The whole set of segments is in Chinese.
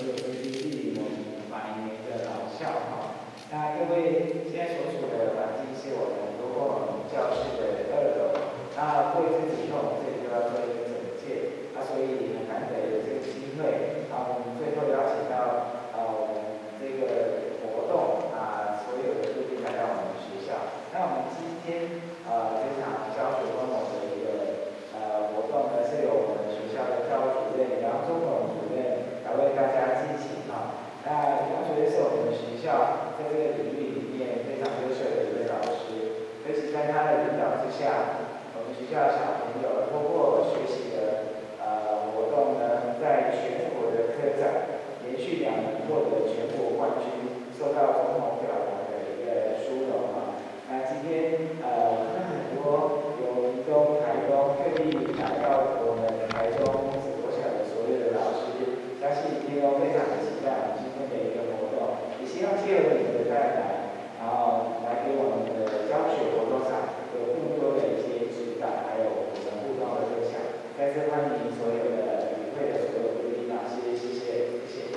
所有飞机距离我们100年的老校哈。那各位现在所处的环境是我们多功能教室的2楼，那位置以后我们这里就要做一个整建，所以很难得有这个机会，我们最后邀请到我们这个活动所有的贵宾来到我们学校。那我们今天这场教学活动的一个活动呢，是由我们学校的教务主任杨忠勇主任来为大家进行那杨主任是我们学校在这个领域里面非常优秀的一位老师，尤其在他的领导之下，我们学校的小朋友通过学习的活动呢，在全国的科展连续2年获得全国冠军，受到总统表扬的一个殊荣那今天我看很多由屏东、台东各地来到我们台中紫国小的所有的老师，相信一定都非常的期待我们今天的一个活动，也希望借由你们的带来，然后来给我们的教学活动上有更多的一些指导，还有我们互动的分享。再次欢迎所有的与会的所有贵宾老师，谢谢，谢谢。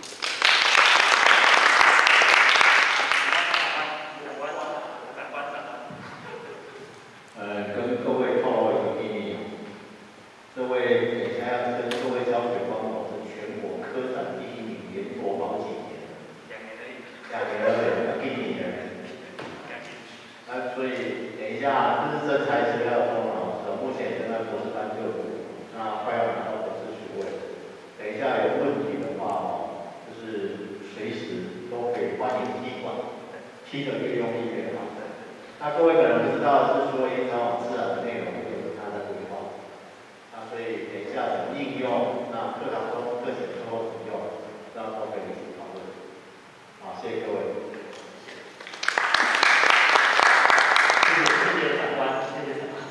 跟各位透露一个秘密，这位等一下要跟各位教学官我是全国科展第1名，连夺好几年，2年而已，1年而已。所以等一下，这是真才资料中目前正在博士班就读，那快要拿到博士学位。等一下有问题的话就是随时都可以欢迎踢馆，踢得越用力越好。那各位可能不知道是说研讨网自然的内容有它的规划，所以等一下怎么应用，那课堂中、课前课后怎么用，这样都可以一起讨论。好，谢谢各位。 谢谢长官，谢谢长官，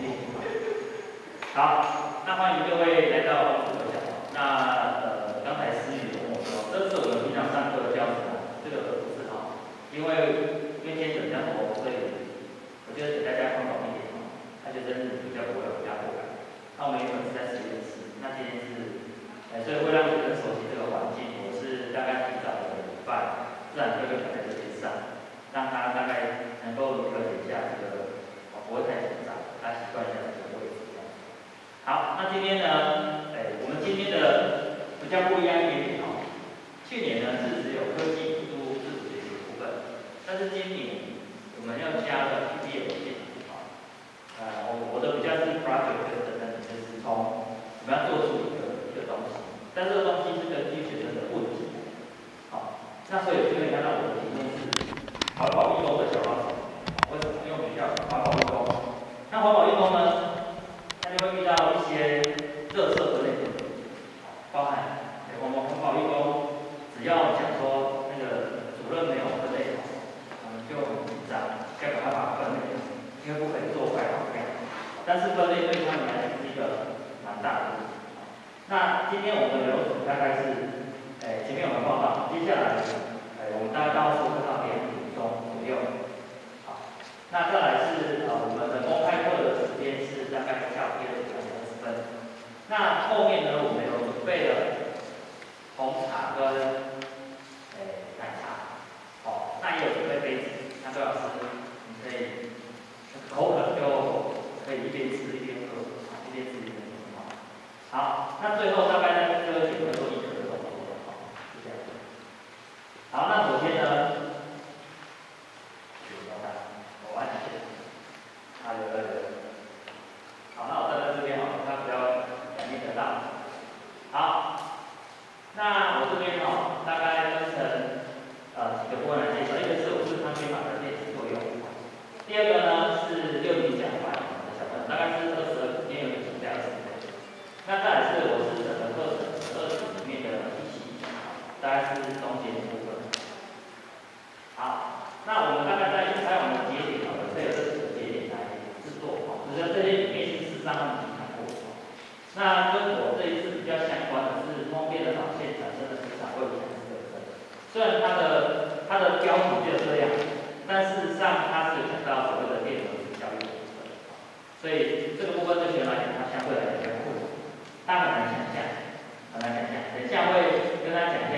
好，那欢迎各位来到紫国小。那刚才思雨跟我说，这是我们平常上课的教室这个不是因为今天比较多，所以我觉得给大家宽广一点他觉得比较不会有压迫感。那我们原本是在实验室，那今天是，所以会让学生熟悉这个环境。我是大概提早了1个礼拜，自然科就摆在这边上，让他大概能够了解一下这个，不会太紧张，他习惯一下这个位置。好，那今天呢，我们今天的比较不一样一点点去年呢是只有科技辅助自主学习的部分，但是今年我们要加了 PBL 的系统我的比较是 project 的等，就是从我们要做出一个东西，但这个东西是根据学生的问题。那所以就可以看到我的题目是环保义工的小帮手。为什么？因为我们叫环保义工。那环保义工呢，他就会遇到一些垃圾分类的问题，包含环保义工只要讲说那个主任没有分类好，我们就很紧张，要赶快把它分类好，因为不可以做坏好看。但是分类对他们来讲是一个蛮大的问题。那今天我们的流程大概是，前面我们报告，接下来我们大概到10分到2点钟左右。好，那再来是我们的公开课的时间是大概下午1点20分。那后面呢，我们有准备了红茶跟奶茶，那也有准备杯子，那周老师你可以口渴就可以一边吃一边喝，一边吃一边喝。好，那最后大概在最后1点会做1课的动作，就这样。好，那首先呢，我按一下，有。好，那我站在这边它比较感应得到。好，那我这边大概分成几个部分来介绍，一个是我是康学法的练习作用，第二个呢是6级讲完的小朋友，大概是22，今天有点请假20分。那再来是我是整个课程12组里面的1期，大概是中间的部分。好，那我们大概在我们的节点会有这几个节点来制作只是这些里面是事实上他们已经看过。那跟我这一次比较相关的是通边的导线产生的磁场会有产生特征。虽然它的标题就这样，但事实上它是有讲到所谓的电流交易的部分。所以这个部分对学生来讲，它相对来讲比较困难，它很难想象，等一下会跟他讲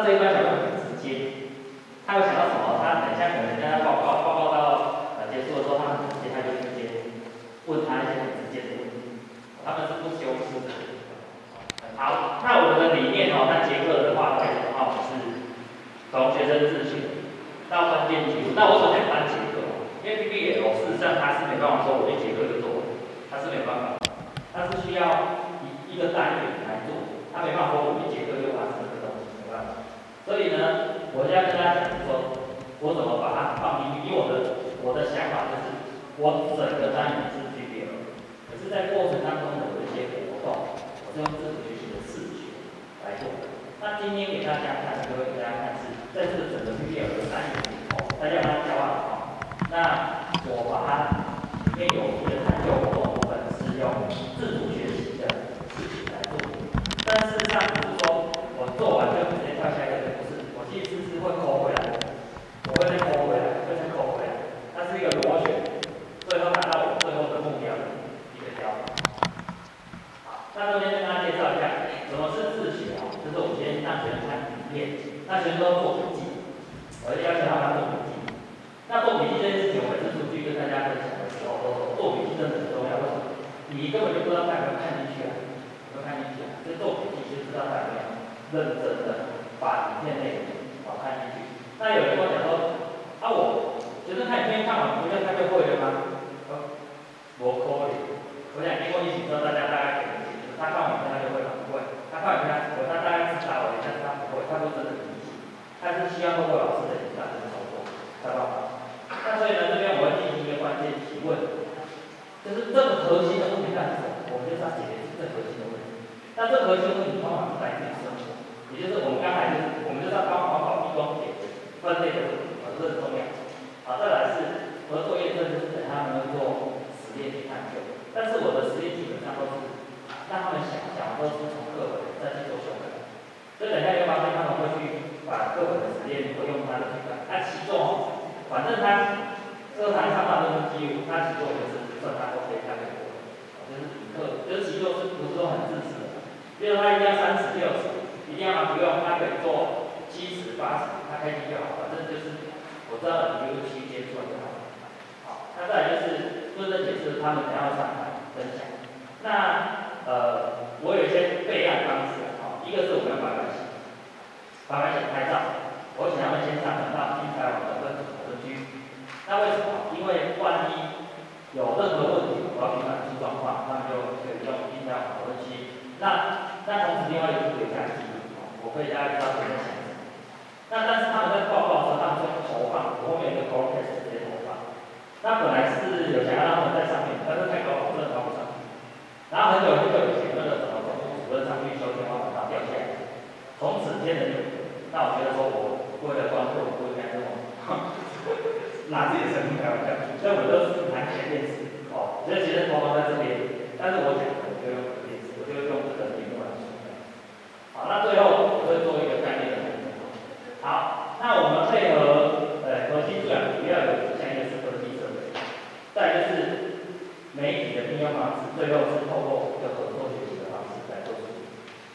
那这一班小朋友很直接，他有想到什么，他等一下可能跟他报告到结束的时候，他很直接，他就直接问他一些很直接的问题，他们是不修饰的。好，那我们的理念哦，那结课的话来讲的话，我们是从学生自学到关键技术。那我所讲单节课，因为 PBL 事实上它是没办法说我一节课就做完，它是没办法，它是需要一个单元来做，它没办法说我一节课就完成这个东西，没办法。所以呢，我现在跟大家讲说，我怎么把它放进去，因为我的想法就是，我整个单元是 PBL， 可是在过程当中呢，有一些活动，我是用自主学习的视觉来做的。那今天给大家看，就会给大家看是在这个整个 PBL 的单元里头，大家把它教完好。那我把它里面有一个探究活动部分是用自主学习的事情来做，但事实上不是说我做完就直接跳下一个，不是，我其实是会抠回来的，我会再抠回来，会再抠回来，它是一个螺旋，最后达到我最后的目标的一个教法。好，那这边跟大家介绍一下什么是自学哦，就是我们今天让学生看影片，那学生都做笔记，我就要求他们做笔记。那做笔记这件事情，我每次出去跟大家分享的时候，都说做笔记真的很重要。为什么？你根本就不知道他有没有看进去啊，有没有看进去啊？所以做笔记就知道他有没有认真的把影片内容看进去。那有人跟我讲说，我觉得他影片看完，不就他就会了吗？我可以。我想经过疫情之后，大家大概可能清楚，他看完影片他就会吗？不会。他看完影片他大概知道了，但是他不会，他不真的理解。他是希望通过老师的引导跟操作，知道吧？那所以呢，这边我会进行一个关键提问，就是这个核心的问题在什么？我们就是要解决这核心的问题。那这核心的问题通常是来自于生活，也就是我们刚才我们就是要帮环保提供解决分类的问题，这很重要。好，再来是合作验证，就是等他们做实验去探究。但是我的实验基本上都是让他们想都是从课本再去做修改。所以等一下就发现他们会去把课本的实验会用它的去改，其中反正他课堂上到都是记录，他其中就是算他都可以看得过，就是底课，就是其中是不是都很自私的？比如他一定要30、60，一定要吗？不用，他可以做70、80，他开心就好，反正就是我知道你就是区间出来就好了。好，那再来就是这解释他们等下要上台分享。那我有一些备案方式啊，一个是我们要白板写拍照，我请他们先上传到精彩网的分组讨论区。那为什么？因为万一有任何问题，我要评判出状况，他们就可以用精彩网讨论区。那同时另外一个是留下记录，我可以大家知道怎么想。那但是他们在报告的时候，他们就投放，我后面有一个 broadcast 直接投放。那本来是有想要让他们在上面，但是太高了，真的高不上去。然后很久以前那个什么总务主任上去修天花板，然后掉下来，从此天人有别。那我觉得说，我为了关注，我不应该这么拿自己的生命开玩笑，所以我都是拿起电视，所以其实投放在这边，但是我讲我就用电视，我就用这个屏幕来说。好，那最后我会做一个概念的分享。好，那我们配合核心素养主要有几项，一个是科技设备，再来就是媒体的应用方式，最后是透过一个合作学习的方式来做处理。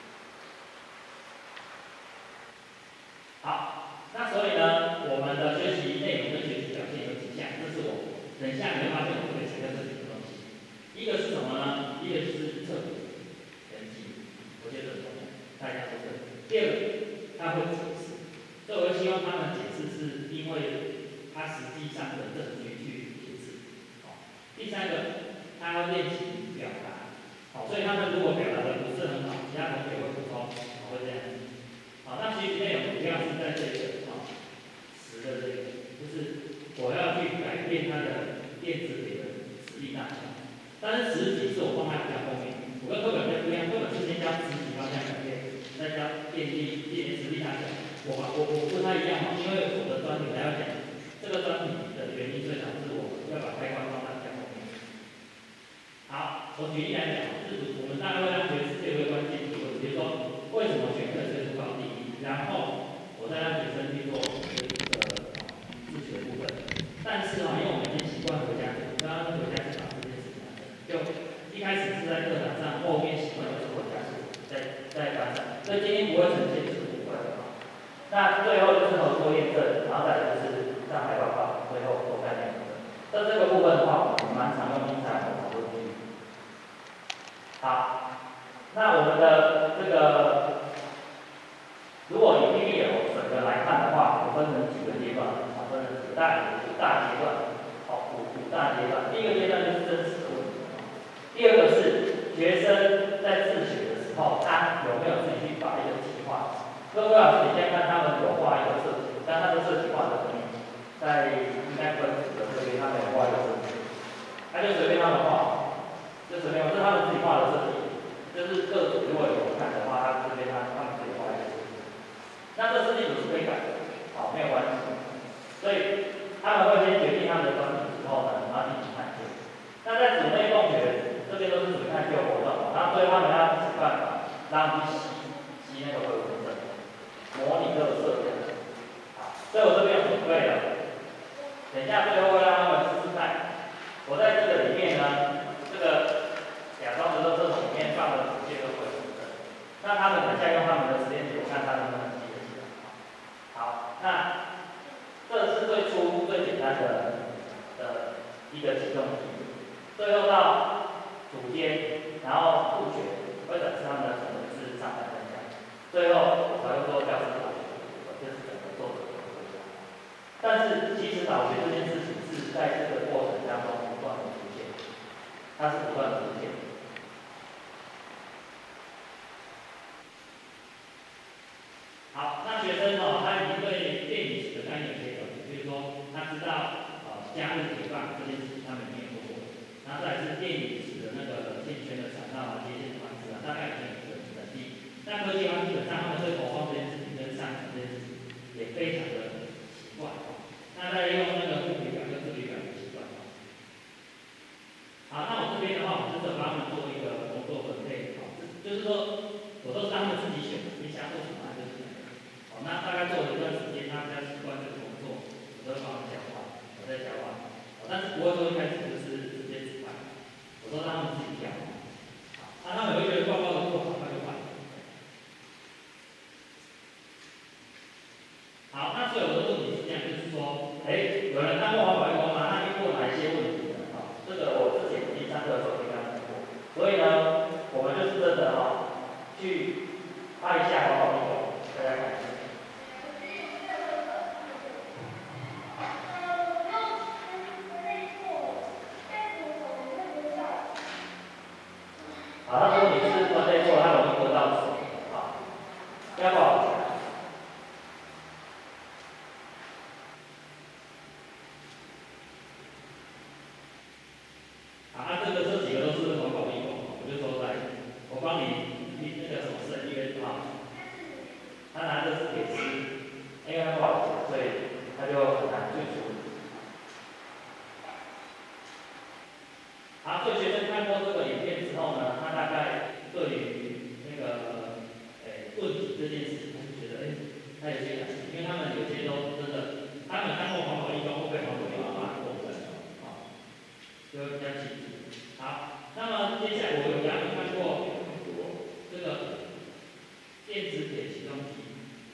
好，那所以呢，我们的学习内容跟学习表现有几项，这是我等一下你会发现我会强调这几个东西。一个是什么呢？一个就是策略跟记录，我觉得很重要，大家都是。第二个，他会解释，所以我希望他们解释是因为他实际上的证据去解释。第三个，他要练习表达，所以他们如果表达的不是很好，其他同学会补充，会这样。那学习内容主要是在这个10的这个，就是我要去改变它的电子笔的实力大小。但是实体是我放在比较后面，我跟课本不一样，课本是先教实体方向改变，再教电实力大小。我不太一样嘛，因为我的专题还要讲这个专题的原因，所以导致我要把开关放在比较后面。好，我举例来讲，就是我们大概会让学生有一个关键提问，比如说为什么选课最初高第一，然后我再让学生去做这个自学部分。但是因为我们已经习惯回家学，刚刚回家去把这件事情完成，就一开始是在课堂上，后面习惯就是回家学，在班上，所以今天不会呈现这个部分。 好，那我们的这个，如果以 PBL 整个来看的话，我分成几个阶段，分成五大阶段，五大阶段。第一个阶段就是真实的问题，第二个是学生在自学的时候，他有没有自己去把一个计划。各位老师，你先看他们有画一个设计，但他的设计画的很美，在应该分组的这边他们有画一个设计，他就随便他们画，就随便，这是他们自己画的设计，就是各组如果有看的话，他这边他们自己画一个设计，那这设计组是可以改的，好，没有关系，所以他们会先决定他们的专题之后呢，然后进行探究。那在组内共学这边都是属于探究活动，然后所以他们要想办法让他们吸那个回文证。模拟热色这样，好，所以我这边有准备了，等一下最后会让他们试试看。我在这个里面呢，这个假装的热色桶里面放了直接的回文证，那他们等一下用他们的时间轴看他能不能记得起来。好，那这是最初最简单的一个启动题，最后到组间，然后复学会展示他们的可能是上台分享。最后我才会做教师导学的部分，这是整个作者的规划。但是其实导学这件事情是在这个过程当中不断的出现，它是不断的出现。好，那学生他已经对电影史的概念有些了解，比如说他知道加入解放这件事情他们已经做过，然后再来是电影史的那个线圈的产道接线方式大概已经有一个能力。那科技方基本上他们对投放这件事情跟上传这件事情也非常的习惯，那再用那个物理表跟质理表的习惯。好，那我这边的话，我就是帮他们做一个工作分配，就是说我都是他们自己选的，你想要做什么就选。好，那大概做了一段时间，他比较习惯这个工作，我都会帮他们讲话，我在讲话，但是不会说一开始就是直接指派，我都让他们自己挑。好，他们有一个报告的做法，他就换。好，那所以我的问题是这样，就是说，有人看过环保运动吗？他遇过哪一些问题呢？这个我之前已经上课的时候跟他讲过，所以呢，我们就是真的去拍一下环保运动，大家看一下。好，他说你是分类错，他容易得到手，好，要不好？这几个都是环保运动，我就说来，我帮你那个什么省略他拿的是铁丝，因为他不好写，所以他就很难去处理。好，所以学生看过这个影片之后呢，他大概对于那个问题这件事情，他就觉得他有些感觉，因为他们有些都真的，他们看过环保运动，会被环保运动过分，就会比较清楚。好，那么接下来我有给他们看过这个电子铁启动机，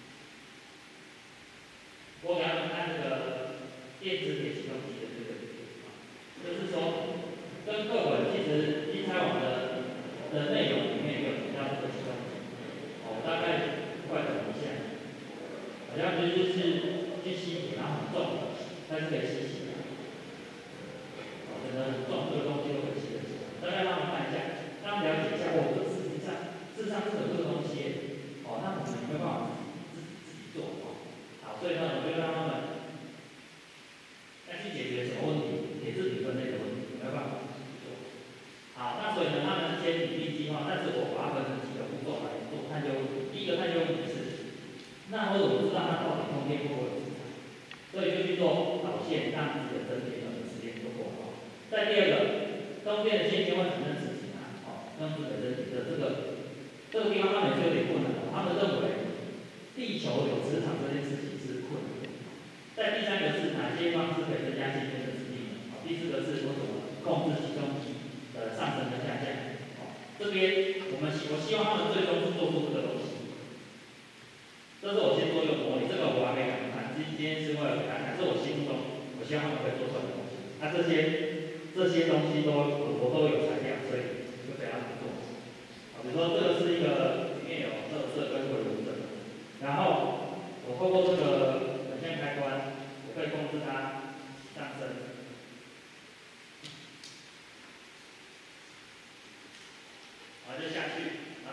我给他们看这个电子铁启动机的这个，就是说跟课本其实一开网的内容里面有提到这个启动机，我大概快转一下，好像就是去吸铁，然后很重，但是可以吸起来，整个很重这个东西都可以吸得起来，大概让他们看一下，让他们了解一下，这事实上是有这个东西。那我们没办法自己做，好，所以呢，我就让他们要去解决什么问题，铁质比分类的问题，没办法自己做。好，那所以呢，他们是先拟定计划，但是我把它分成几个步骤来做探究问题。第一个探究问题是，那我怎么知道它到底通电会不会有磁场？所以就去做导线，让自己的真电的实验做过好。再第二个，中间的线圈会产生磁性用自己的真电的这个地方他们就有点困难，他们认为地球有磁场这件事情是困难的。再第三个是哪些方式可以增加线圈的磁力？第四个是我怎么控制启动机的上升跟下降？这边我希望他们最终是做出这个东西。这是我先做一个模拟，这个我还没敢看，今天是为了给大家看，是我心目中我希望他们可以做出来的东西。那这些东西我都有材料，所以就给他们做。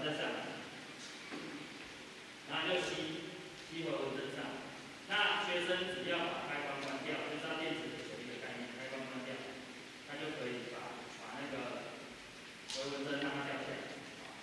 再上，然后就吸回文针上。那学生只要把开关关掉，就是要电子的一个概念，开关关掉，他就可以把那个回文针让它掉下来。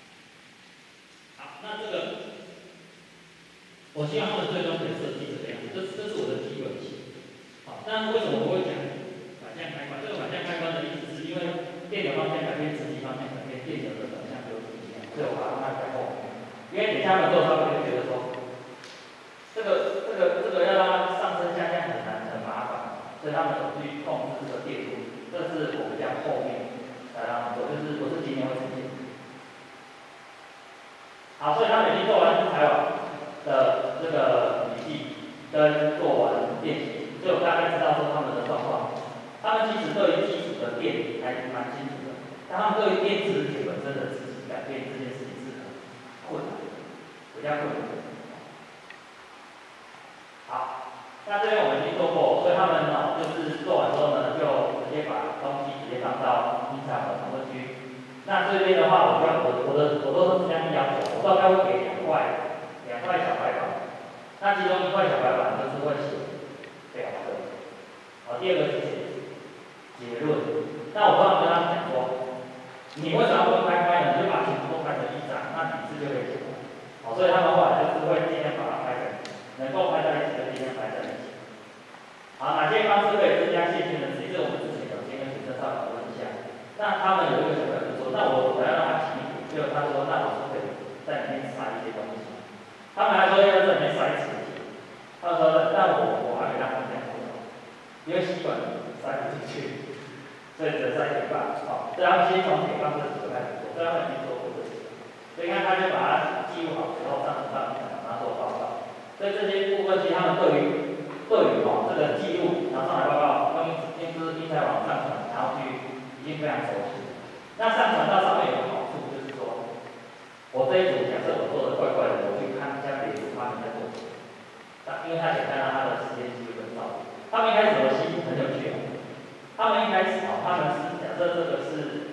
好，那这个我希望他们最终可以设计这个样子，这是我的基本型。好，那为什么我会讲反向开关？这个反向开关的意思是因为电流方向改变，磁极方向改变，电流的转向就是一样，所以我把它放在后面。因为等下们做，他们会觉得说，这个要让它上升下降很麻烦，所以他们怎么去控制这个电路？这是我们家后面来让他们做，就是不是今天会呈现。好，所以他们已经做完采网的这个笔记，跟做完练习，所以我大概知道说他们的状况。他们其实对于基础的电还蛮清楚的，但他们对于电磁铁本身的磁极改变这件事情是很困难的，比较困难的。好，那这边我们已经做过，所以他们就是做完之后呢，就直接把东西直接放到音响的讨论区。那这边的话，我都是这样要求，我大概会给2块小白板，那其中1块小白板就是会写表格，第二个是写结论。那我刚刚跟他们讲说，你为什么要分开拍呢？你就把全部都拍成一张，那笔字就可以写完。所以他们后来就是会尽量把它拍成，能够拍在一起就尽量拍在一起。好，哪些方式可以增加线性的值？这我们之前有先跟学生稍微讨论一下。那他们有一个小朋友就说，那我要让他轻一点，结果他说，那老师可以在里面塞一些东西。他们还说要在里面塞磁铁，他说，那我还没让他们这样做，因为吸管塞不进去，所以只塞铁棒。所以他们先从铁棒这几个开始做，所以他们已经做过这些。所以看他就把它记录好之后上传到把它做报告。所以这些部分其实他们对于这个记录，然后上来报告，用音在网上传，然后去已经非常熟悉。那上传到上面有个好处就是说，我这一组假设我做的怪怪的，我去看一下别组他们在做什么。因为他可以看到他的时间记录跟照片。他们一开始的心很有趣哦。他们一开始他们是假设这个是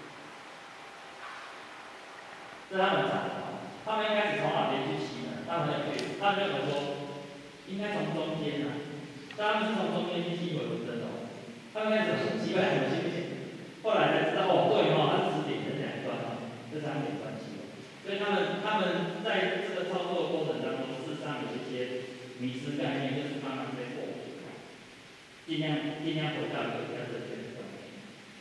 他们讲的，他们一开始从哪边去吸呢？他们很有趣，他们认为说应该从中间啊，但他们是从中间去吸回文针的。他们开始很奇怪，很新鲜，后来才知道哦，对哦，它磁点是2端哦，这3点关系。所以他们在这个操作的过程当中，事实上有一些迷失概念，就是慢慢被破解，尽量回到一个比较正确的观念。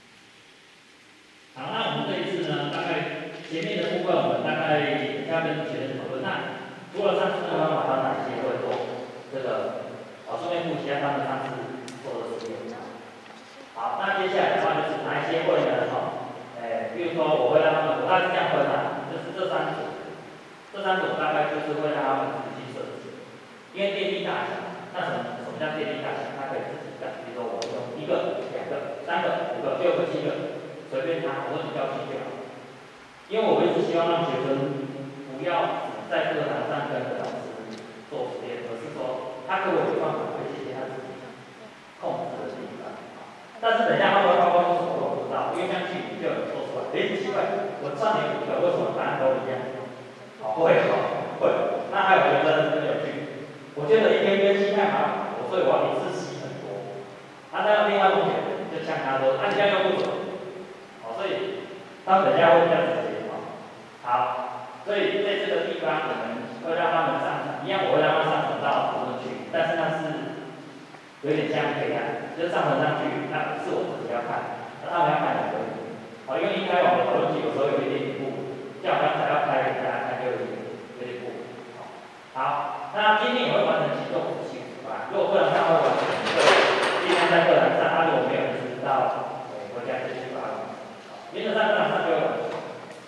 好，那我们这一次呢，大概前面的部分我们大概要跟学生讨论。那除了上次的方法，还有哪些会做这个？顺便复习一下他们上次做的实验。好，那接下来的话就是哪一些会呢？比如说我会让他们，我大概是这样分的，就是这3组大概就是会让他们自己去设计，因为电力大小，那什么叫电力大小？它可以自己干，比如说我用1个、2个、3个、5个、6个、7个，随便拿，我说你要去就好。因为我一直希望让学生不要只在课堂上跟着老师做实验，而是说他给我有办法会写他自己控制的地方。但是等一下他们会包括什么我不知道，因为这样去就有做出来。奇怪，我上点5个，为什么答案都一样？会，那还有学生很有趣，我觉得一天更新太麻烦，所以我要一次吸很多。那另外同学就呛他说，你这样又不准。所以他们等一下会比较直接。好，所以在这个地方我们会让他们上传，一样我会让他们上传到讨论区，但是那是有点像黑暗，就是上传上去，那不是我自己要看，那他们要看也可以。因为一开网的讨论区有时候有一点不，像我刚才要开给大家看就有点不。好，那今天也会完成行动执行，50%，如果课堂上会完成，尽量在课堂上，他如果没有知道，回家就去把它完成。原则上课堂上就会完成。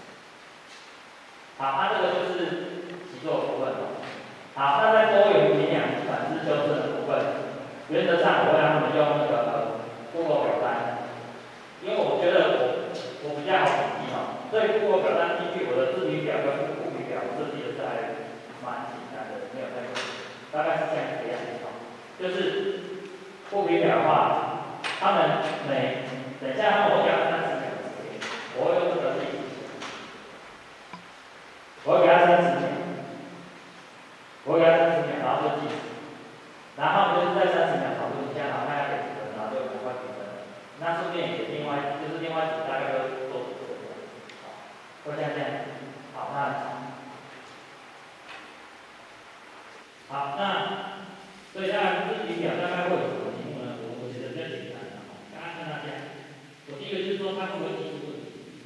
好，那这个就是习作的部分。好，那在多元评量反思纠正的部分，原则上我会让他们用那个Google表单，因为我觉得我比较好笔记所以Google表单进去，我的字体表跟副笔表设计的是还蛮简单的，没有太多，大概是这样子的样子。就是副笔表的话，他们等一下他们会讲30秒的时间，我会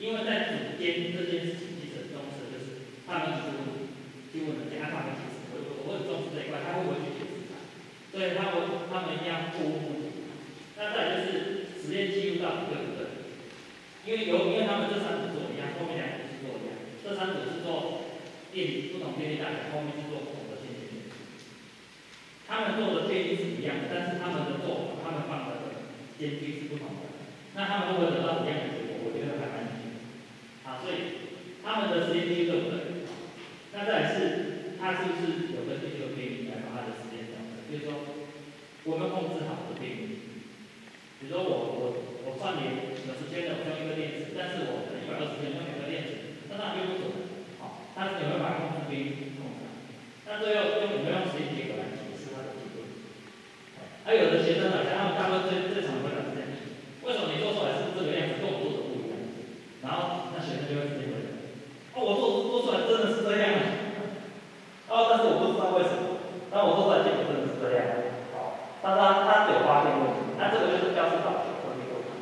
因为在组间这件事情其实很重视，就是他们去问人家，他们解释，我很重视这一块，他会不会去解释它？所以他们一定要互问。那再来就是实验记录到底对不对？因为他们这3组做一样，后面2组是做一样，这3组是做不同电力大小，后面是做不同的线性电子。他们做的电力是一样的，但是他们的做法，他们放的间距是不同的。那他们会不会得到一样的结果？我觉得还蛮有趣的。所以他们的实验记录对不对？那再来是，他是不是有根据这个电力来把他的时间调整？就是说，我们控制好我的电力。比如说我串联90圈的，我用一个电池，但是我可能120圈用2个电池，那当然就不准了。但是你会把控制电力控制好。那最后有没有用实验结果来解释它的结论？有的学生好像他们大部分最常会讲这样，为什么你做出来是这个样子，跟我做的不一样？然后那学生就会直接回答：我做出来真的是这样。但是我不知道为什么，但我做出来结果真的是这样。但是他有发现问题，那这个就是教师导学问题构成。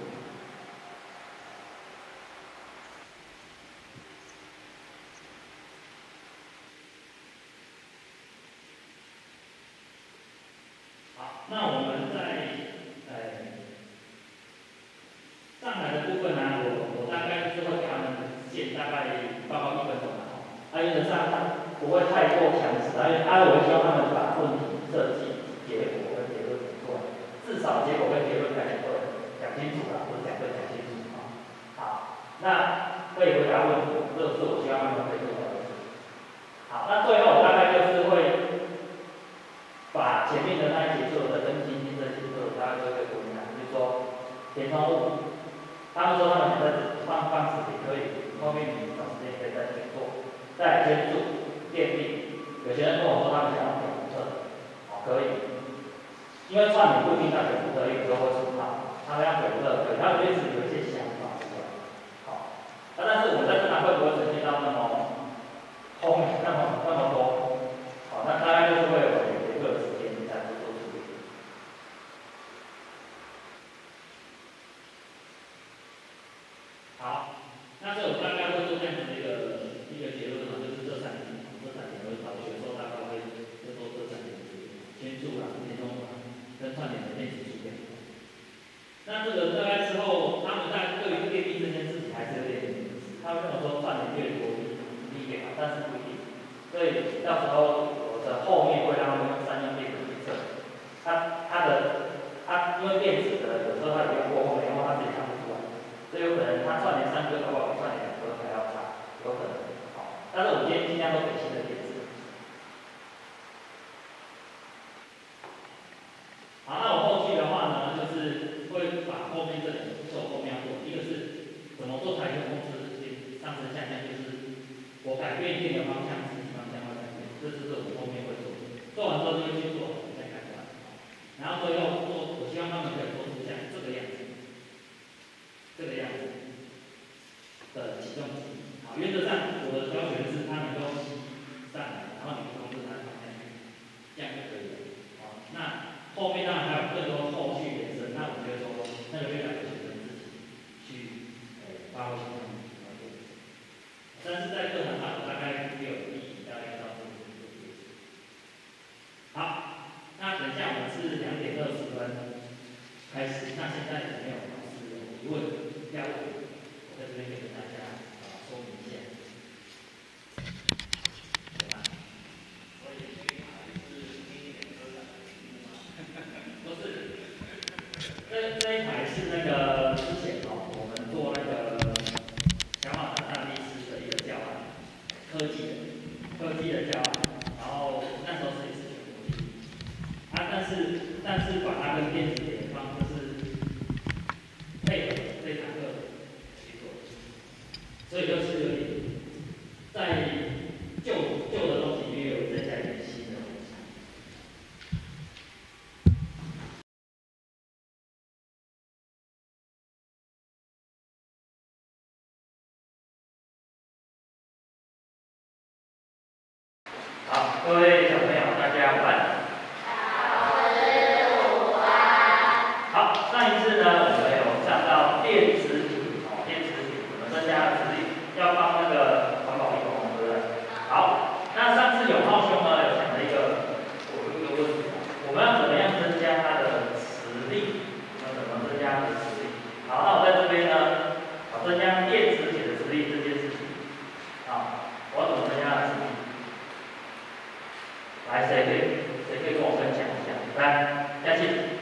好，那我们在上来的部分呢，我大概就是会给他们限大概报告1分钟嘛。原则上不会太过强势，我会希望他们把问题设计、结果跟结论讲出来，至少结果跟结论讲清楚啦，或者讲清楚好，那可以回答问题，这个是我希望他们可以做到的事情。好，那最后大概就是会把前面的那一节做的跟今天这节做的大概做一个归纳，就是说填充物，他们说他们想在放时也可以，后面你找时间可以再去做。再圈数、电力，有些人跟我说他们想要表测，可以，因为串联不一定要全部可以，有时候会出号，他们要表测可以，他们对此有一些想法，但是我在这堂会不会呈现到那么后面那么多？那大概就是会有一个时间再去做处理。好，那这我大概会做这样子的一个结论就是这3点，我导学说大概会做这3点圈数啦、填充啦跟串联的电池数量。那这个大概之后，他们对于电力这件事情还是有点迷思，他们跟我说串联越多利越好，但是不一定。所以到时候我的后面会让他们用3用电子去测，因为电子的有时候它比较过后面，然后它自己看不出来，所以有可能它串联3个，搞不好比串联2个还要差，有可能。但是我们今天尽量都给新的电子。好，那我后续的话呢，就是会把后面这2个步骤后面要做，一个是怎么做才能控制上升下降，就是我改变电的方向，实际方向会改变，这是我们后面会做。做完之后就会去做，再改出来。然后最后我希望他们可以做出像这个样子的启动机。好，原则上我的教学是他能够上来，然后你控制它的方向，这样就可以了。那后面当然还有更多后续延伸，那我觉得说那个越来越学生自己去发挥他们的条件。但是在课堂上我大概只有1到2道题做解释。好，那等一下我们是2点20分开始，那现在有没有老师有疑问要问？我在这边给大家说明一下。这一台是那个之前我们做那个小马达大力士的一个教案，科技的教案，然后那时候是也是全国第一，但是把它跟电子联方就是配合这堂课去做，所以就是有点在旧的东西里面有增加一点新的东西。好，各位小朋友，大家午安。好，上一次呢，我们有讲到电磁体，我们增加了要帮那个环保力工，对不对？好，那上次永浩兄呢有讲了一个问题，我们要怎么样增加它的实力？我们怎么增加它的实力？好，那我在这边呢，增加电磁铁的实力这件事情，好，我要怎么增加它的实力？来，谁可以跟我分享一下？来，嘉庆。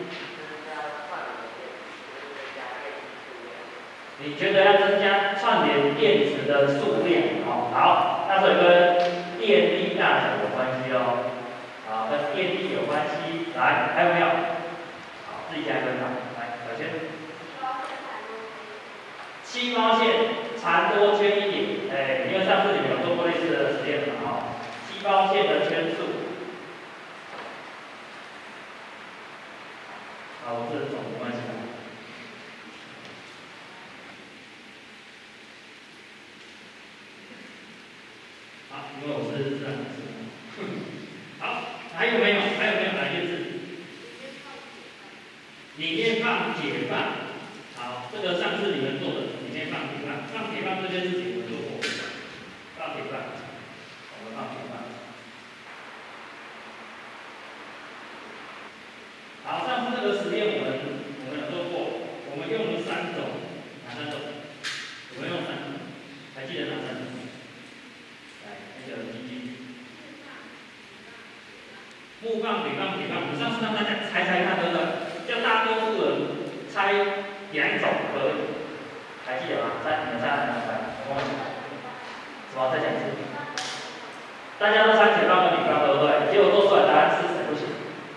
你觉得要增加串联电池的数量？哦，好，那所以跟电力大小有关系哦。好，跟电力有关系。来，还有没有？好，自己加分啊。来，小轩。七毛线缠多圈一点，哎，因为上次你们有做过类似的实验嘛，哦，七毛线的圈数。好，我是总没关系。好，因为我是自然老师。好，还有没有？还有没有哪些字？里面放铁棒。好，这个上次你们做的，里面放铁棒。放铁棒这件事情我做过。放铁棒，我们放铁棒。好，上次这个实验我们有做过，我们用了3种，哪3种？我们用3种，还记得哪3种？来，那个晶晶。木棒、铝棒、铁棒，我们上次让大家猜猜看，对不对？叫大多数人猜2种可以，还记得吗？你们猜哪2种？我忘记了。什么？再讲一次。大家都猜铁棒跟铝棒，对不对？结果做出来答案是谁不行？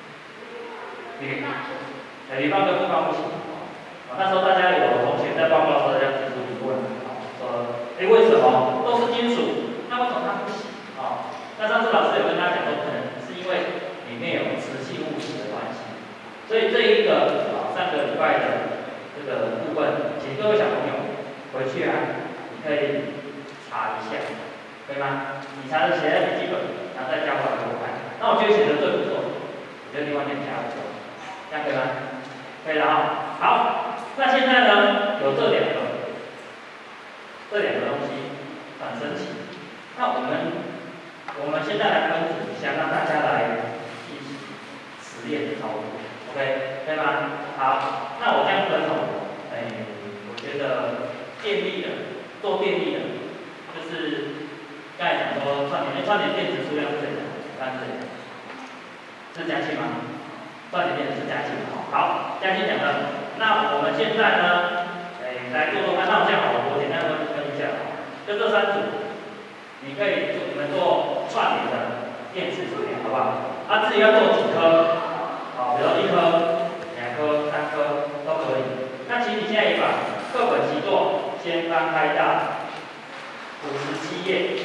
铝棒跟木棒不行。那时候大家有同学在报告的时候要提出疑问，说，为什么都是金属，那为什么它不行？那上次老师有跟大家讲说，可能是因为里面有磁性物质的关系，所以这一个上个礼拜的这个部分，请各位小朋友回去啊，你可以查一下，可以吗？你查着写在笔记本，然后再交还给我看。那我觉得写的最不错，我觉得另外念加不错，这样可以吗？可以了啊。好，那现在呢有这2个东西很神奇。那我们现在来分组一下，让大家来一起实验的操作 ，OK， 可以吗？好，那我这样分哦，我觉得做电力的，就是刚才讲说串联电池数量是谁讲？刚才是嘉庆吗？串联电池是嘉庆，好，嘉庆讲的。那我们现在呢，来做看，那我这样好了，我简单分一下，就这3组。你们做串联的电池数量，好不好？自己要做几颗？好，比如1颗、2颗、3颗都可以。那请你现在也把课本习作先翻开到57页。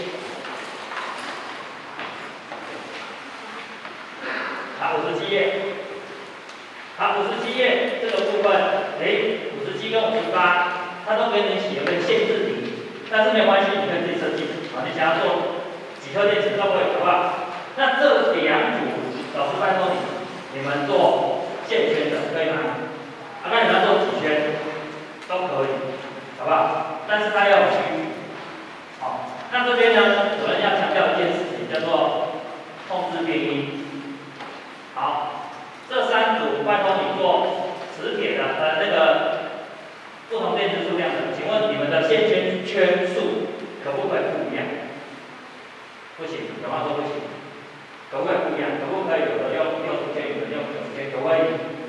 好，57页。好，57页这个部分，57跟58，它都给你写了个限制题，但是没有关系，你可以自己设计。你想要做几颗电池都可以，好不好？那这2组，老师拜托你们做线圈的，可以吗？看你们要做几圈都可以，好不好？但是它要有区域。好，那这边呢，有人要强调一件事情，叫做控制变音。好，这3组拜托你做磁铁的那个不同电池数量的，请问你们的线圈数可不可以不一样？不行，有话说不行。可不可以不一样？可不可以有的用60圈，有的用90圈？可不可以？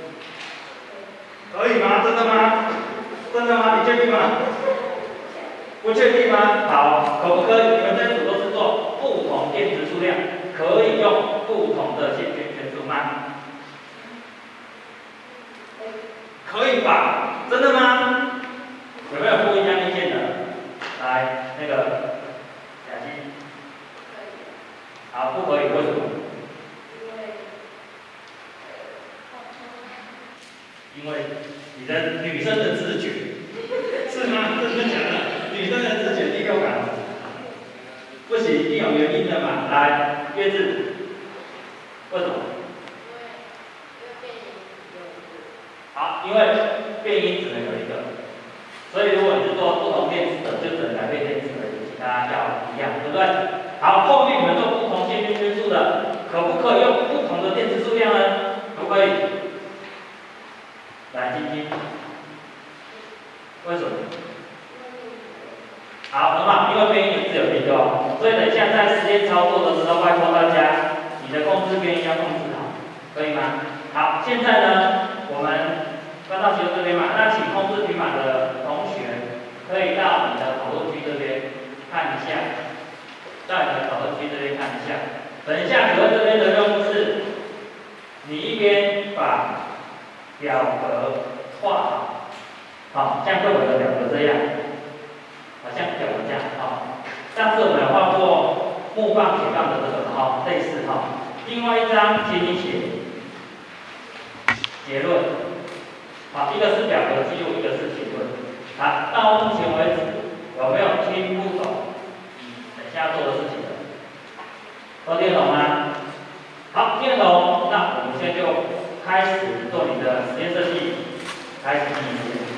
可以吗？真的吗？真的吗？你确定吗？不确定吗？好，可不可以？你们这组都是做不同电池数量，可以用不同的线圈数吗？可以吧？真的吗？有没有不一样意见的？来，那个雅欣。好，不可以，为什么？因为你的女生的直觉，是吗？真的假的？女生的直觉第6感，不行，一定有原因的嘛。来，月子，为什么？好，因为变音只能有一个，所以如果你是做不同电池的，就只能改变电池而已。 好，很好，因为变音也是有一个哦，所以等一下在实验操作的时候，拜托大家你的控制变音要控制好，可以吗？好，现在呢，我们翻到其中这边嘛，那请控制平板的同学可以到你的讨论区这边看一下，到你的讨论区这边看一下。等一下，主任这边的任务是，你一边把表格画好，像课本的表格这样。好像表格这样哈，上次我们有画过木棒、铁棒的这个哈，类似哈。另外一张，请你写结论，好，一个是表格记录，一个是结论。好，到目前为止有没有听不懂等一下做的事情的？都听得懂吗？好，听得懂，那我们现在就开始做你的实验设计，开始第一节。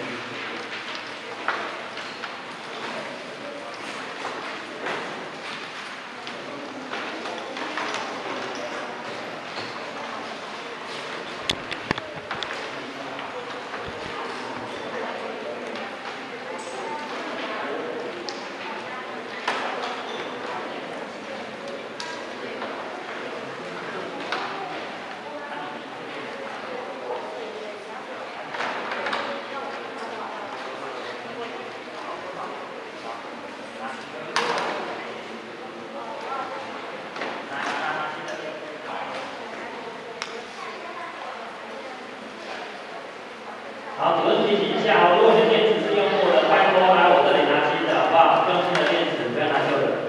好，主任提醒一下哦，如果你的电池是用过的，拜托来我这里拿新的，好不好？用新的电池，不要拿旧的。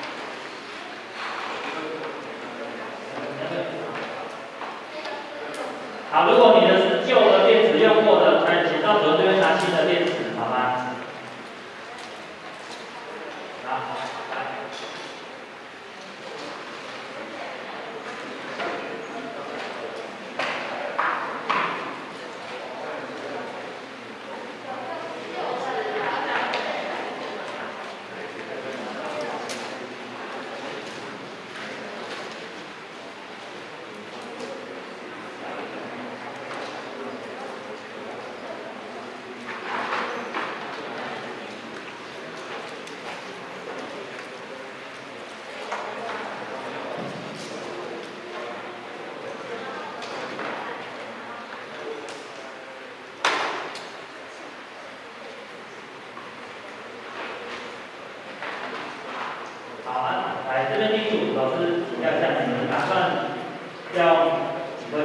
好，如果你的是旧的电池用过的，请到主任这边拿新的电池，好吗？好，来。来这边叮嘱老师请教一下，你们打算要几颗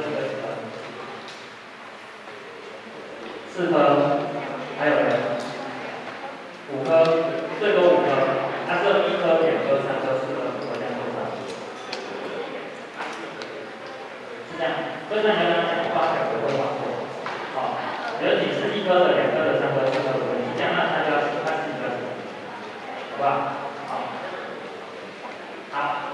？4颗，还有呢？5颗，最多5颗。它是1颗、2颗、3颗、4颗，我这样多少？是这样。所以那你要讲话表格会画错。好，比如你是1颗的、2颗的、3颗、4颗、5颗，你这样那它就要看自己要什么，好吧？好，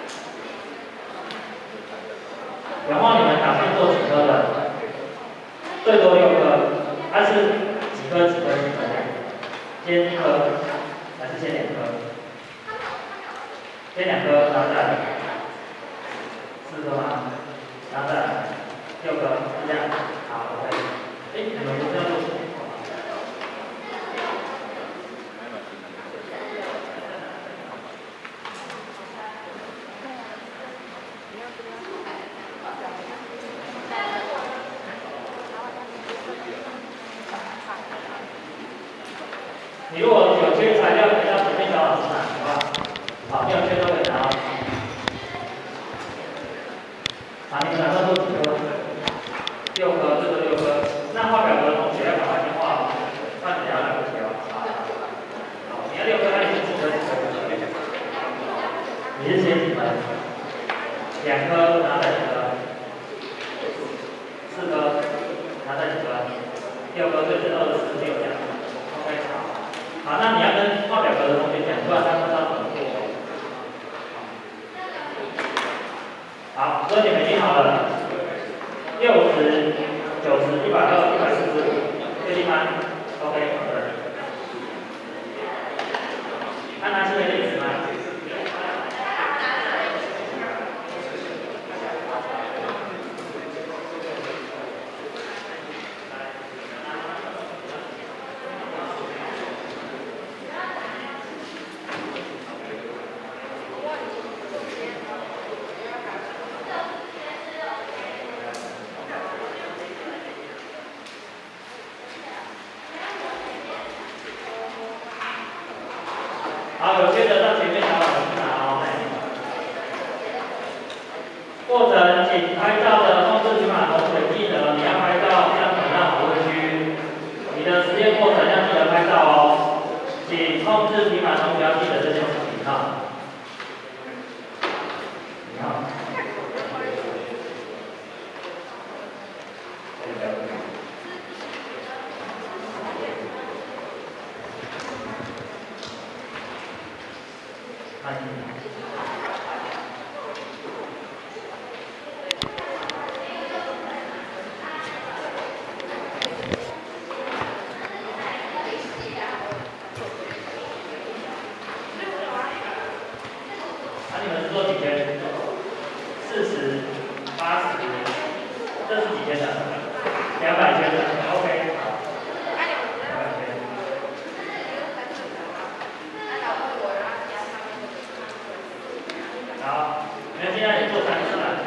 然后你们打算做几颗的？最多6颗，它是几颗？先1颗，还是先2颗？先2颗，然后再来4颗吗？然后再来6颗，是这样。好 ，OK。你们不是要做什么？你如果有缺材料，可以到前面找老师拿，好不好？好，没有缺都可以拿到。好，你们打算做几颗？6颗，这个6颗。那画表格的同学要赶快先画，不然等下来不及了。好，你要6颗，那你是几颗？你是先几颗？2颗，然后再几颗？4颗，然后再几颗？6颗，对，是24、6这样。OK， 好。好，那你要跟画表格的同学讲，不然他不知道怎么做。好，所以你们已经好了，60、90、120、145，确定吗 ？OK， 好的。看拿新的电池吗？ 好，有缺的到前面小老师拿哦。过程请拍照的控制平板同学记得你要拍照上传到讨论区。你的实验过程要记得拍照哦，请控制平板同学要记得这件事情哈。你好。你们是做几天？40、80，这是几天的？200天的 ，OK， 好。好，你们现在也做3次了。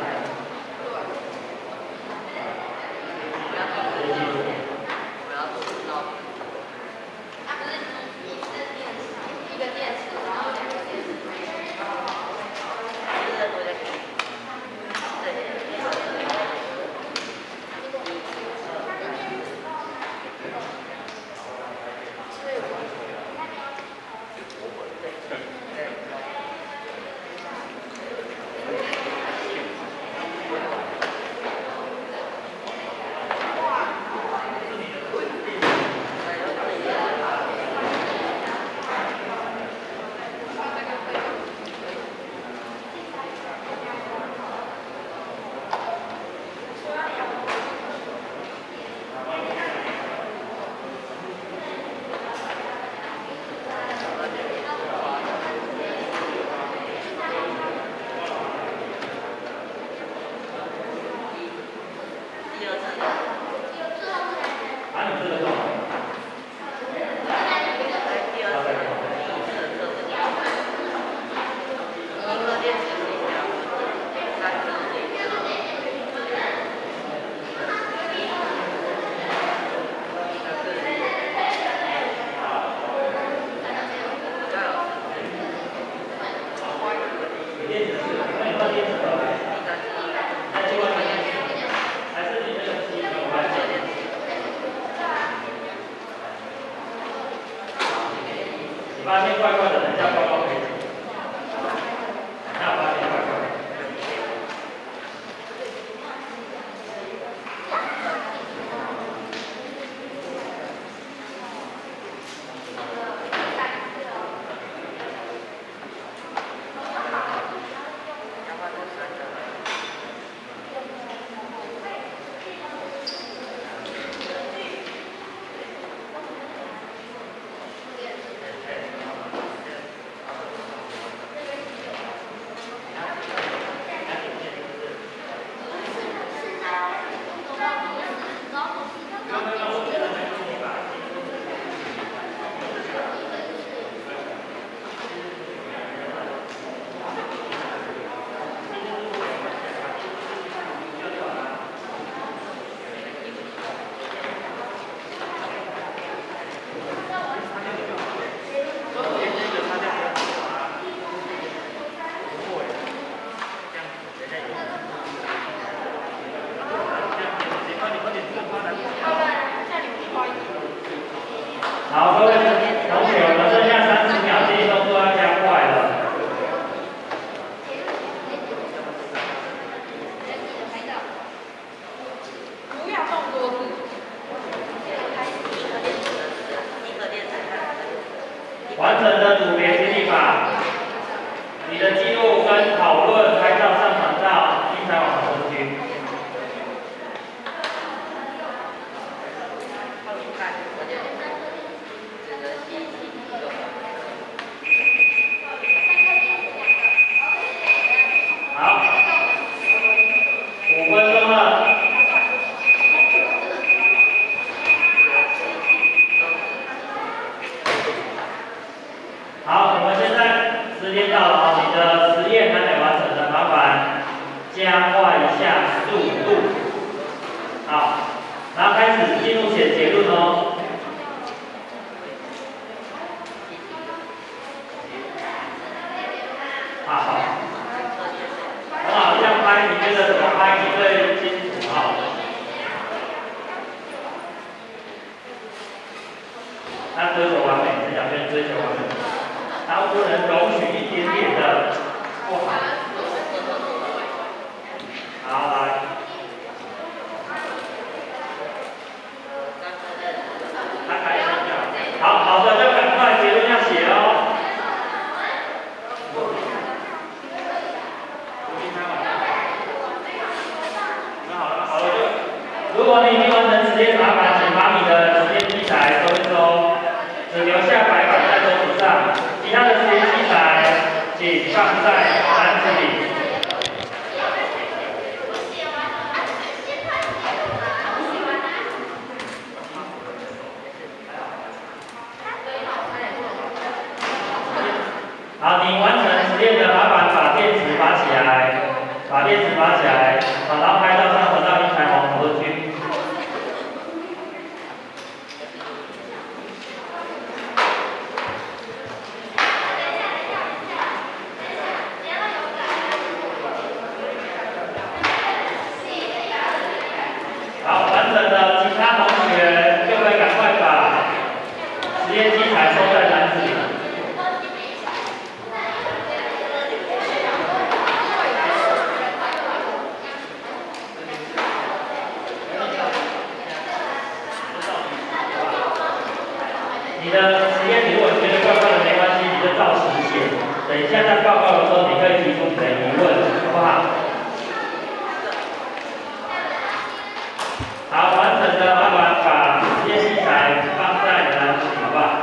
你发现怪怪的，等一下报告可以。那发现怪怪的。好，各位同学，我们剩下30秒，这些动作要加快了。 不要动桌子。 完成的组别请你把你的记录跟讨论拍照上传到精彩网讨论区。好，5分钟了。好，我们现在时间到了哦，你的实验还没完成的，麻烦加快一下速度。好，然后开始进入写结论哦。 他一起最清楚哈。他追求完美，这两边追求完美，他不能容许一点点的不好。好，来。他开始讲。好的，就赶快结论要写哦。好了就，如果你已经完成实验麻烦，请把你的实验器材收一收，只留下白板在桌子上，其他的实验器材请放在篮子里。好，你完成实验的，麻烦把电池拔起来，把电池拔起来，然后拍照上传到一彩虹讨论区。好，完成了，其他同学就会赶快把实验器材收在篮子里。你的实验如果觉得怪怪的没关系，你就照实写。等一下在报告的时候，你可以提出你的疑问，好不好？好，完成的麻烦把实验器材放在篮子里，好不好？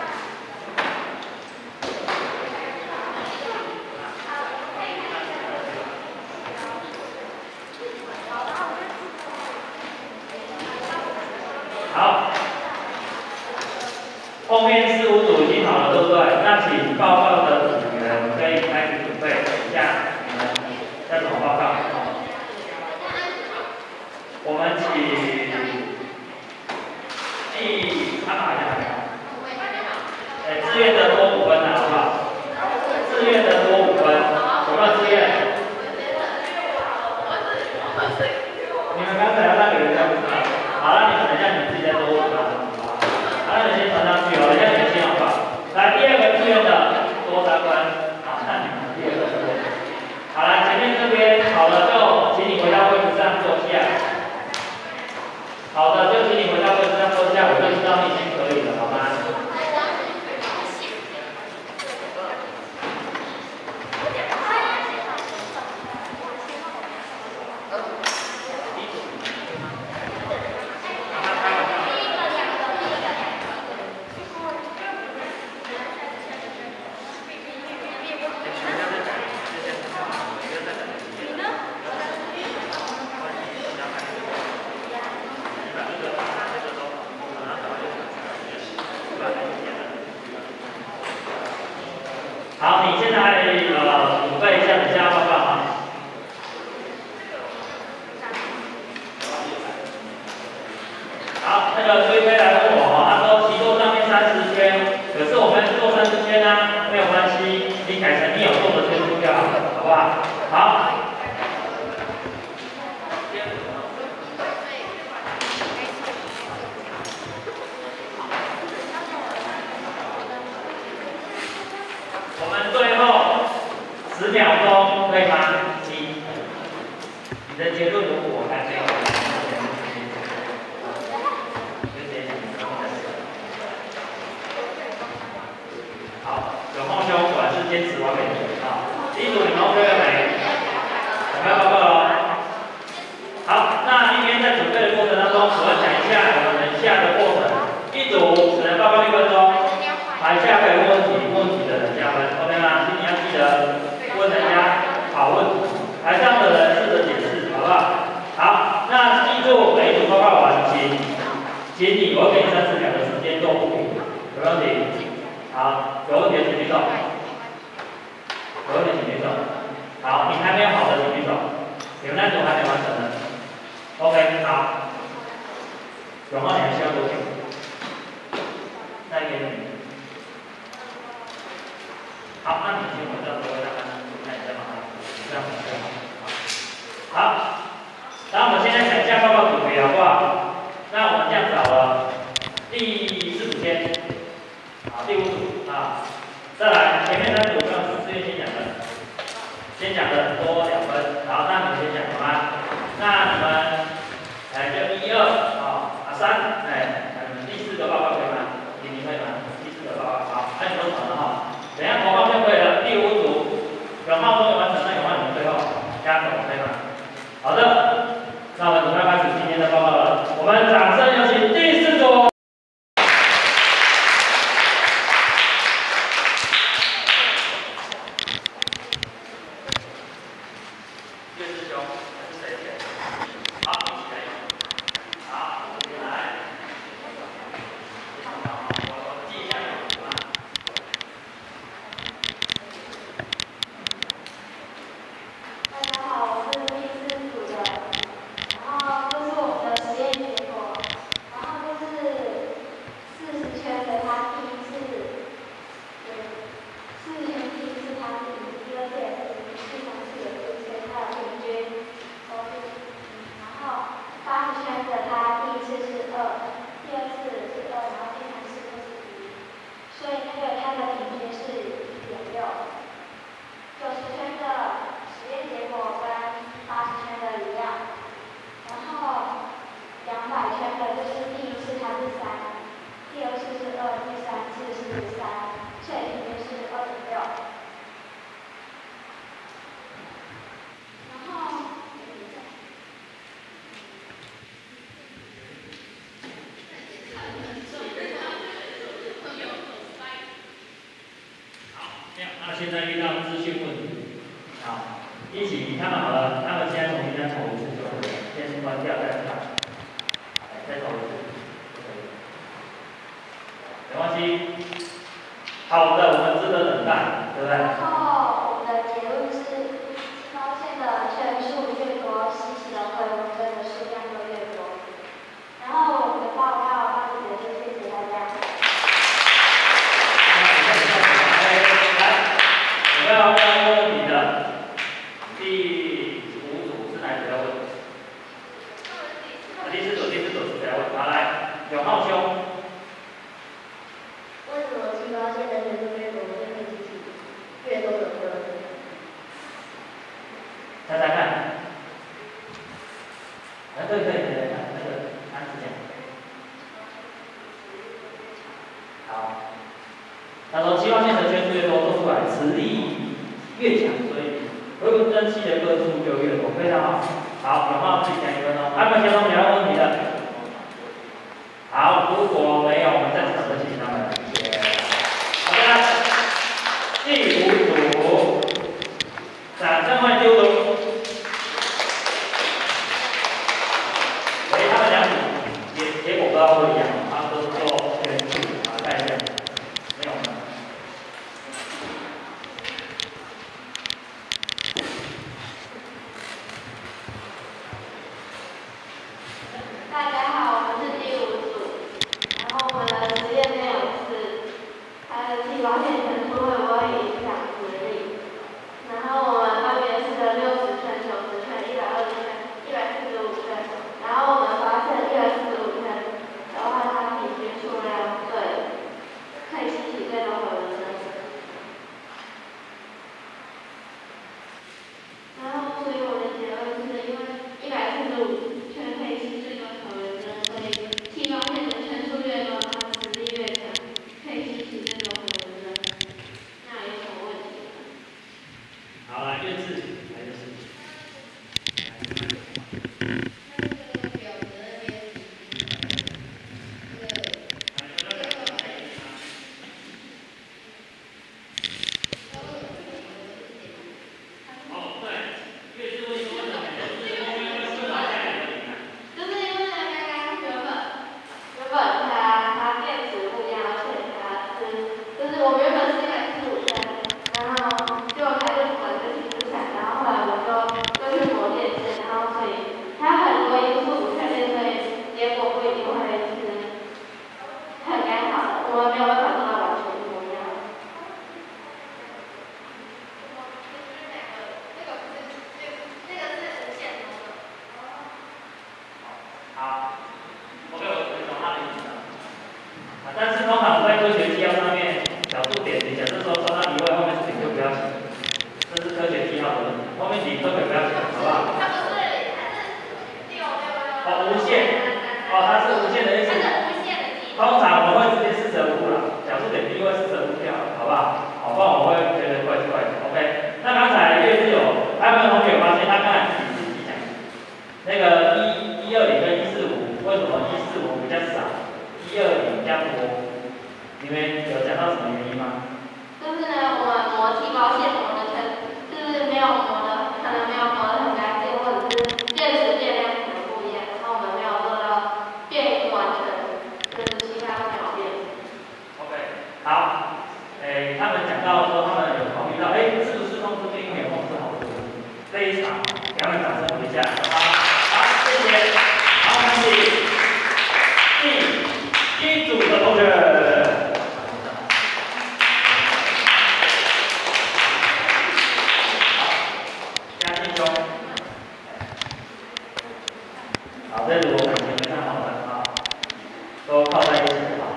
好。后面4、5组已经好了，对不对？那请报告的组员可以开始准备一下你们要怎么报告。我们请参考一下。志愿的多5分好不好？志愿的多5分，有没有志愿？你们刚才要那个人在不在？好，那你们等一下你们自己再多5分。好，那你先传上去哦，等一下你们先好不好？来，第2个志愿的多3分，好，那你们第2个志愿。好，来前面这边好了，就请你回到位置上坐下。好的，就请你回到位置上坐下，我就知道你已经可以了，好吗？好，你现在准备一下你下报告啊。好，那个崔飞来问我哈，他说习作上面30圈，可是我们做30圈啊，没有关系，你改成你有做的圈数就好了，好不好？好。我们最后10秒钟，可以吗？你的结论如果我看这个，好，有梦兄果然是坚持完美的人啊！第1组你们 OK 了没？我们要报告了。好，那一边在准备的过程当中，我要讲一下我们下的过程。1组只能报告6分钟。台下可以问问题的人加分 ，OK 吗？请你要记得问人家好问题，台上的人试着解释，好不好？好，那记住每一组报告完，请你，我给你30秒的时间做复评，有没有问题？好，有问题的请举手。有问题请举手。好，你还没有好的请举手。你们那组还没完成的 ，OK， 好。永浩，你还需要多久？再给你。好，那你先回到座位上，看你在忙，这样子就好。好。 好，再来前面3组不用自愿先讲的，先讲的多2分。好，那你们先讲好吗？那你们来就1、2，好，3，你们第4个报告可以吗？你可以吗？第4个报告，好，那你都传了哈。等一下投放就可以了。第5组有浩中有完成，那有浩你们最后加总可以吗？好的，那我们准备开始今天的报告了。我们掌声有请第4组。岳师兄还是谁先？好，一起来。好，这边来。我记一下有吗？ 大家好，我是第4组的，然后这是我们的实验结果，然后这是40圈的他第一次，对，40圈第一次他第2届第3次的第1圈他的平均都是然后80圈的他第1次是2，第2次是2，然后第3次就是1，所以那个他的平均是1.6。90圈的实验结果跟80圈的一样，然后200圈的就是第1次它是3，第2次是2，第3次是3，所以平均是2.6。然后那现在遇到资讯问题，好，一起看到好了，他们现在重新再投一次就可以了，先关掉再看，再投一次，没关系。好的，我们值得等待，对不对？ 然后我们的结论是，发现的圈数越多，吸起的回纹针的数量就越多。然后我们的报告到此结束，谢谢大家。 来，有没有要问问题的？第5组是哪一组要问？第4组是谁要问？好，来，永浩兄。 为什么新发现的圈数越多，就可以吸起越多的回纹针？ 猜猜看。对，那个安子讲。 这边没有控制好这个问题，非常，给他们掌声回一下，好吗？好，谢谢。好，我们请第一组的同学。好，这组感情非常好的啊，都靠在一起啊。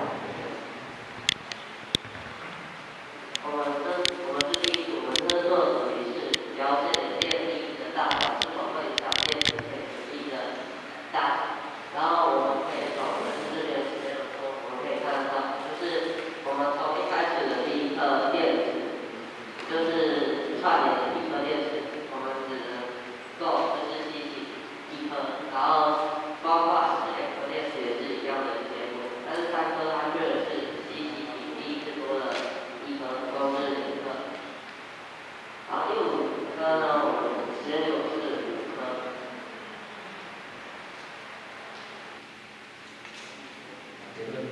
我们是第一组，我们这做的主题是了解电力的大小是否会影响电子可以实际的大小。然后我们可以从我们这边时间的说，我们可以看得到，就是我们从一开始的第一颗电子，就是串联的一颗电子，我们只能够就是吸起一颗，然后包括是两颗电池也是一样的结果，但是三颗它却是吸起比第一次多了一颗，都是0颗。然后第5颗呢，我们直接就是5颗。 结论。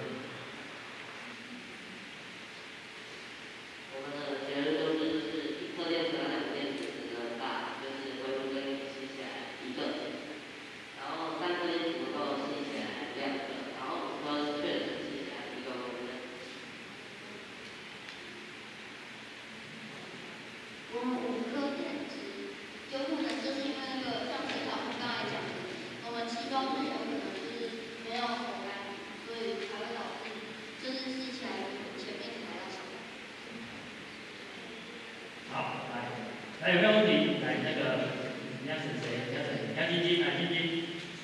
我们的结论就是一颗电池和2个电池只能大，就是微分跟吸起来1个，然后3颗电池能够吸起来2个，然后5颗确实吸起来1个微分。 我们5颗电池，有可能就是因为那个像陈小红刚才讲的，我们气缸是有可能就是没有口干，所以才会导致就是吸起来前面才要小。 好，来有没有问题？来那个，你要选谁？要选杨晶晶，来晶晶。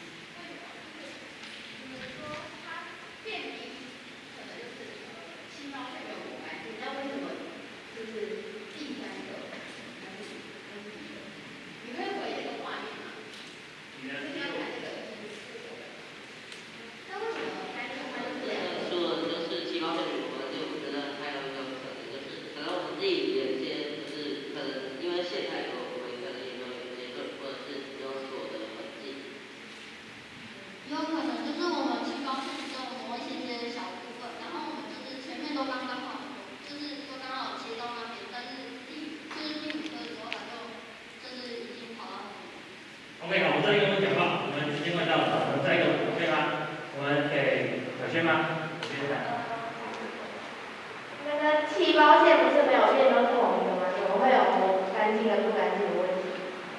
有可能就是我们气缸是只有磨一些小部分，然后我们就是前面都刚刚好，就是都刚好切到那边，但是第5颗的时候，它就是已经跑到那边。 OK， 好，我这一个问讲话，我们时间快到了，我们再一个 OK 吗？我们给可轩吗？可轩来。 那个气包线不是没有变都是同一个吗？怎么会有磨干净跟不干净的问题？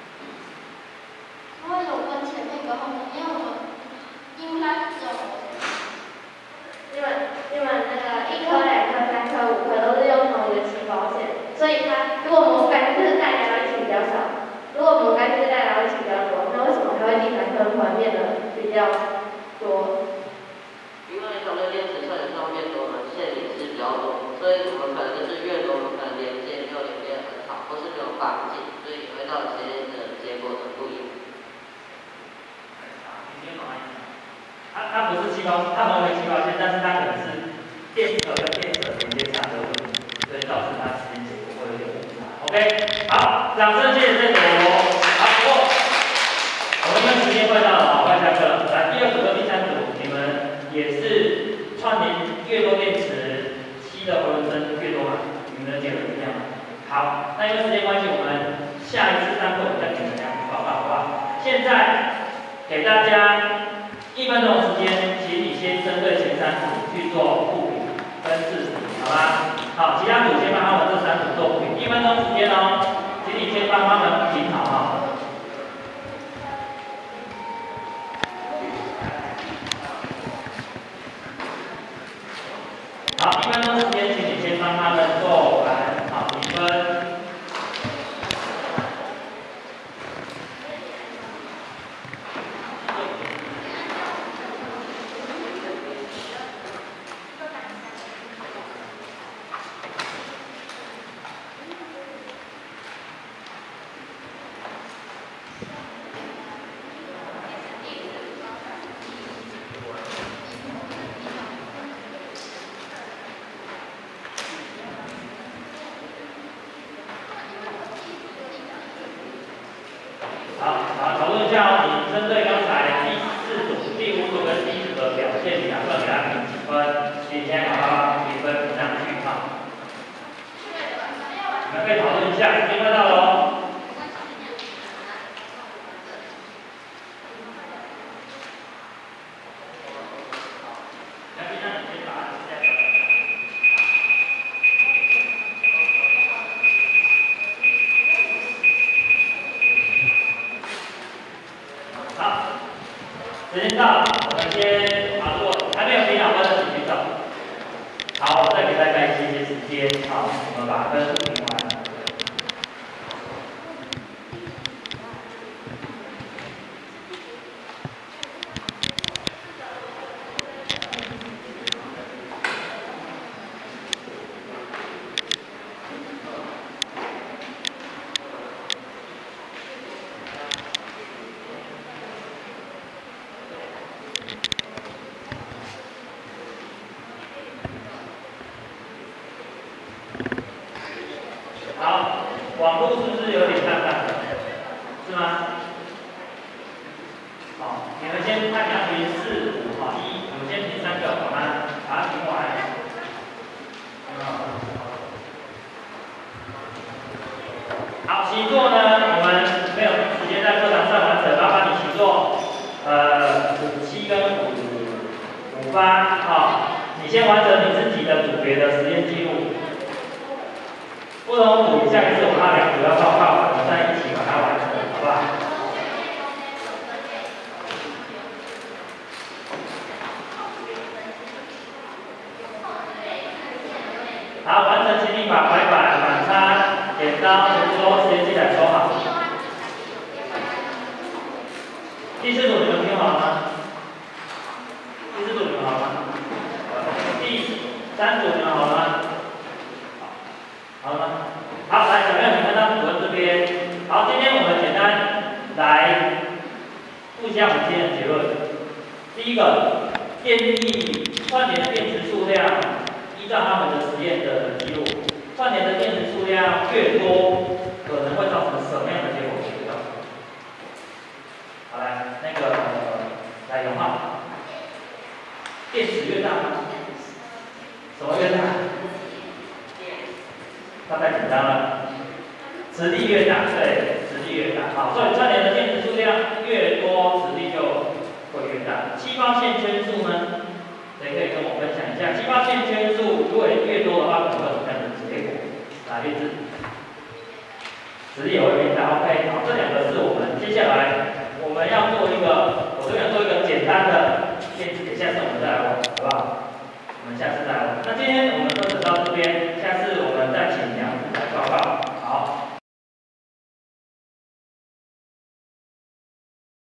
它会有分前面跟后面，因为我们应该是只有你们那个1颗、2颗、3颗、5颗都是用同一个气包线，所以它如果磨干净，就是带来一起比较少；如果磨干净，带来一起比较多。那为什么还会第3颗突然变得比较多？ 因为同个电池串上面我们线也是比较多，所以我们可能就是越多，我们可能连接没有连接很好，或是没有绑紧，所以会造成的结果的不一样。 它不是气包，它磨为气包线，但是它可能是电荷跟电荷连接上的问题，所以造成它时间结果会有点误差。OK， 好，掌声谢谢这组。好，不过我们因为时间快到了，好，快下课了。来，第2组和第3组，你们也是串联越多电池，吸的回纹针越多嘛？你们的结论怎么样？好，那因为时间关系，我们下一次上课我们再给你们讲报告，好不好？现在给大家1分钟时间，请你先针对前3组去做复评跟试题，好吗？好，其他组先帮他们这3组做复评，1分钟时间哦，请你先帮他们评好哈。好，1分钟时间，请你先帮他们做完，好，评分。好，讨论一下哦，你针对刚才第4组、第5组跟第1组的表现，你打算给他评几分？今天好好评分评上去哈。没还可以讨论一下，时间快到了哦。时间到，我们先如果还没有评好分的请举手。好，我再给大家一些时间，好，我们把分数评完。好，网络是不是有点看看？是吗？好，你们先看两题4、5，好，我们先评3个，好吗？把它评完。好，习作呢，我们没有时间在课堂上完成，麻烦你习作57跟58，好，你先完成你自己的组别的实验记录。不同组下一次我们2组要报告，我们再一起把它完成，好不好？好，完成请你把白板、板擦、剪刀、全部都实验记载收好。第4组你们听好了吗？第4组你们好了吗？第3组你们好了吗？好了吗？好，来，小朋友，你看到主任这边。好，今天我们简单来复习我们今天的结论。第一个，电力串联的电池数量，依照他们的实验的记录，串联的电池数量越多，可能会造成什么样的结果？好，来，来永浩，电池越大吗？什么越大？他太紧张了，磁力越大，对，磁力越大，好，所以串联的电池数量越多，磁力就会越大。气泡线圈数呢，谁可以跟我分享一下？气泡线圈数如果越多的话，可能会有什么样的结果？哪一支？磁力也会变大。OK， 好，这2个是我们接下来我们要做一个，我这边做一个简单的电池点，下次我们再来玩，好不好？我们下次再来玩。那今天我们就只到这边，下次我们